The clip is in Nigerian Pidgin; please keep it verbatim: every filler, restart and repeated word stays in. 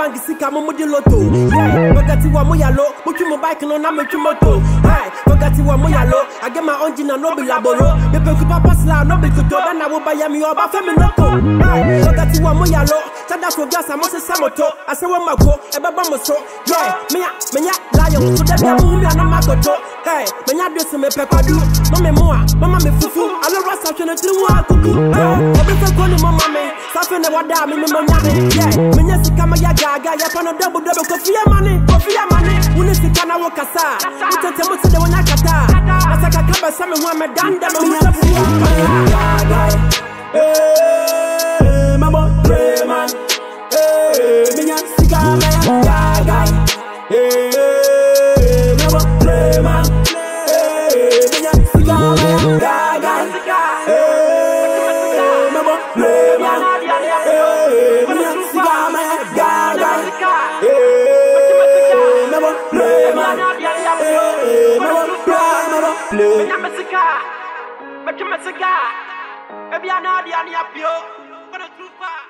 bank sika mo mudi loto. Yeah, bagati wa mo yalo, mutu mo bike no na me moto. Hey, bagati wa mo yalo, I get my own gin no be laboro. Me pe ku papa sla no be kuto, na na wo ba ya mi oba fe me noto. Hey, bagati wa mo yalo, tada so gas amo se samoto. I say wa mako, e baba mo so. Yeah, me ya, me ya lion, so that ya mo mi na makoto. Hey, me ya do se me pe kwadu, no me moa, mama me fufu. I love rasa chene tri mo akuku. Hey, obi fe ko ni mo mama, sa fe ne wada mi me mo nyame. Yeah, me nya sika ma ya gaga, ya pa no double double coffee money, coffee money. Uni sika na wo kasa, utete mo se de wona kata. Asaka kaba sa me ho me danda me ho safu. Hey, mama pray man. Hey, me nya sika ma ya gaga. Hey, mama pray man. Hey, me nya sika ma ya gaga. Hey, mama pray man. Hey, me nya sika ma ya gaga. Hey, mama pray man. Hey, mama pray, mama play. Me nya sika, me nya sika. Ebi ana di ani apio, kono trupa.